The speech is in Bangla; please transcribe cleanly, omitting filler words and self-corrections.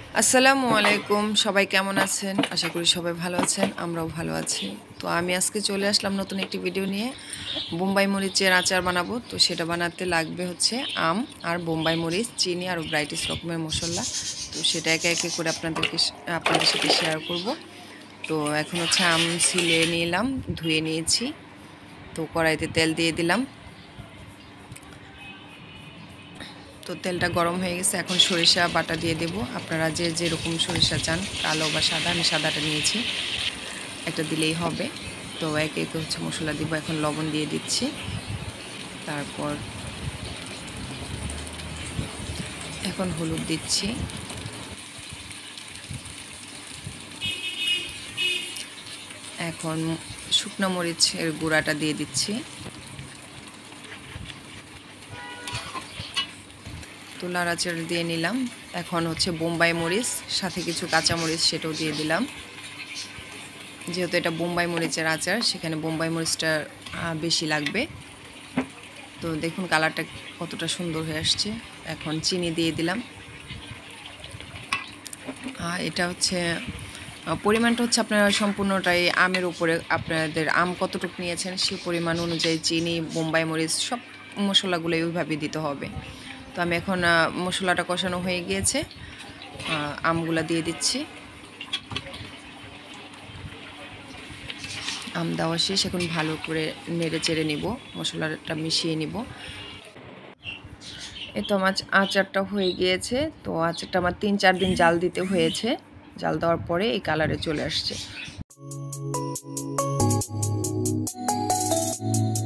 আসসালামু আলাইকুম, সবাই কেমন আছেন? আশা করি সবাই ভালো আছেন, আমরাও ভালো আছি। তো আমি আজকে চলে আসলাম নতুন একটি ভিডিও নিয়ে। বোম্বাই মরিচের আচার বানাবো। তো সেটা বানাতে লাগবে হচ্ছে আম আর বোম্বাই মরিচ, চিনি আর ব্রাইটিস রকমের মশলা। তো সেটা একে একে করে আপনাদের সাথে শেয়ার করব। তো এখন হচ্ছে আম ছিলে নিলাম, ধুয়ে নিয়েছি। তো কড়াইতে তেল দিয়ে দিলাম। তো তেলটা গরম হয়ে গেছে, এখন সরিষা বাটা দিয়ে দেব। আপনারা যে যেরকম সরিষা চান, কালো বা সাদা, আমি সাদাটা নিয়েছি, একটা দিলেই হবে। তো একে একে হচ্ছে মশলা দিব। এখন লবণ দিয়ে দিচ্ছি, তারপর এখন হলুদ দিচ্ছি, এখন শুকনো মরিচের গুঁড়াটা দিয়ে দিচ্ছি। তো নাড়াচাড়া দিয়ে নিলাম। এখন হচ্ছে বোম্বাই মরিচ, সাথে কিছু কাঁচা মরিচ সেটাও দিয়ে দিলাম। যেহেতু এটা বোম্বাই মরিচের আচার, সেখানে বোম্বাই মরিচটা বেশি লাগবে। তো দেখুন কালারটা কতটা সুন্দর হয়ে আসছে। এখন চিনি দিয়ে দিলাম। এটা হচ্ছে পরিমাণটা হচ্ছে আপনারা সম্পূর্ণটাই আমের উপরে, আপনাদের আম কতটুকু নিয়েছেন সেই পরিমাণ অনুযায়ী চিনি, বোম্বাই মরিচ সব মশলাগুলো ওইভাবে দিতে হবে। তো আমি এখন মশলাটা কষানো হয়ে গিয়েছে, আমগুলা দিয়ে দিচ্ছি। আম দেওয়া শেষ, এখন ভালো করে নেড়ে চেড়ে নিব, মশলাটা মিশিয়ে নিব। এই তো আমার আচারটা হয়ে গিয়েছে। তো আচারটা আমার 3-4 দিন জাল দিতে হয়েছে। জাল দেওয়ার পরে এই কালারে চলে আসছে।